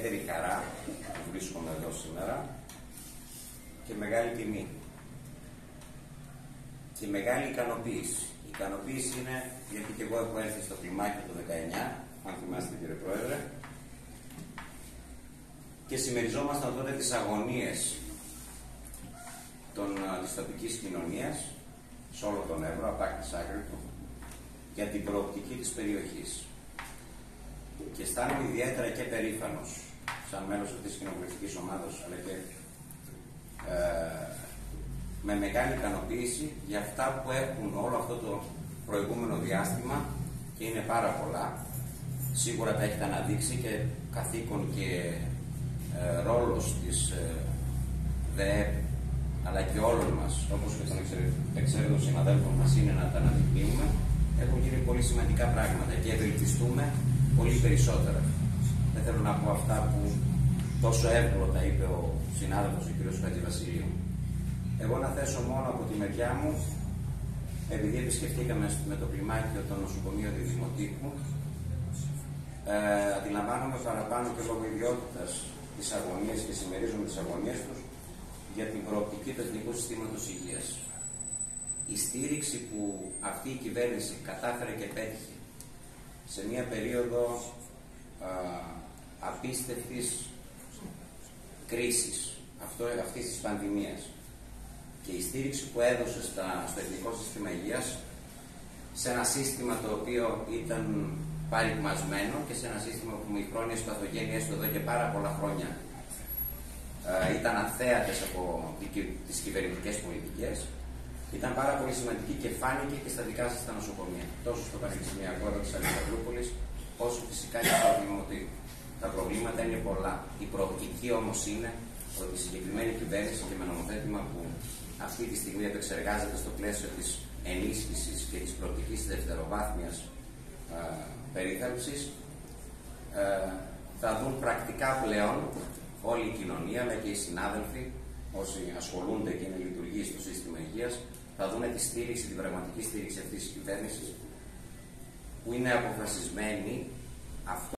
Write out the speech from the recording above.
ιδιαίτερη χαρά που βρίσκομαι εδώ σήμερα και μεγάλη τιμή και μεγάλη ικανοποίηση. Η ικανοποίηση είναι γιατί και εγώ έχω έρθει στο κλιμάκιο το 19, αν θυμάστε κύριε Πρόεδρε, και συμμεριζόμασταν τότε τις αγωνίες της τοπικής κοινωνίας σε όλο τον Εύρο, από άκρη σ' άκρη του, για την προοπτική της περιοχής. Και αισθάνομαι ιδιαίτερα και περήφανος, σαν μέλος αυτής της κοινοβουλευτικής ομάδας, αλλά και με μεγάλη ικανοποίηση για αυτά που έχουν όλο αυτό το προηγούμενο διάστημα, και είναι πάρα πολλά. Σίγουρα τα έχετε αναδείξει και καθήκον και ρόλος της ΔΕΕΠ, αλλά και όλων μας, όπως και των εξαίρετων συναδέλφων μας, είναι να τα αναδεικνύουμε. Έχουν γίνει πολύ σημαντικά πράγματα και ευελτιστούμε πολύ περισσότερα. Δεν θέλω να πω αυτά που τόσο εύκολα τα είπε ο συνάδελφος ο κ. Χατζηβασιλείου. Εγώ να θέσω μόνο από τη μεριά μου, επειδή επισκεφτήκαμε με το κλιμάκιο το νοσοκομείο Διδημοτίκου, αντιλαμβάνομαι παραπάνω και λόγω ιδιότητας τις αγωνίες και συμμερίζομαι τις αγωνίες τους για την προοπτική του Εθνικού Συστήματος Υγείας. Η στήριξη που αυτή η κυβέρνηση κατάφερε και πέτυχε σε μια περίοδο απίστευτης κρίσης αυτής της πανδημίας, και η στήριξη που έδωσε στο Εθνικό Σύστημα Υγείας, σε ένα σύστημα το οποίο ήταν παρικμασμένο και σε ένα σύστημα που οι χρόνιες παθογένειες του εδώ και πάρα πολλά χρόνια ήταν αθέατες από τις κυβερνητικές πολιτικές, ήταν πάρα πολύ σημαντική και φάνηκε και στα δικά σας τα νοσοκομεία, τόσο στο Πανεπιστημιακό εδώ της Αλεξανδρούπολης, όσο φυσικά και στο Δημοτικό. Τα προβλήματα είναι πολλά. Η προοπτική όμως είναι ότι η συγκεκριμένη κυβέρνηση και με νομοθέτημα που αυτή τη στιγμή επεξεργάζεται στο πλαίσιο της ενίσχυσης και της προοπτικής της δευτεροβάθμιας περίθαλψης, θα δουν πρακτικά πλέον όλη η κοινωνία, αλλά και οι συνάδελφοι, όσοι ασχολούνται και είναι λειτουργοί στο σύστημα υγείας, θα δουν τη στήριξη, την πραγματική στήριξη αυτής της κυβέρνησης, που είναι αποφασισμένη αυτό